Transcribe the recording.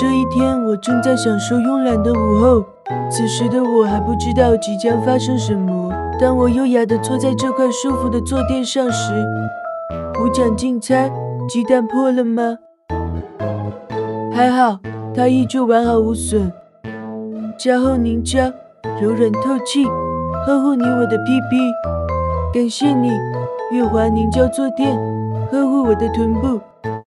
这一天，我正在享受慵懒的午后。此时的我还不知道即将发生什么。当我优雅地坐在这块舒服的坐垫上时，部长竞猜鸡蛋破了吗？还好，它依旧完好无损。加厚凝胶，柔软透气，呵护你我的屁屁。感谢你，月华凝胶坐垫，呵护我的臀部。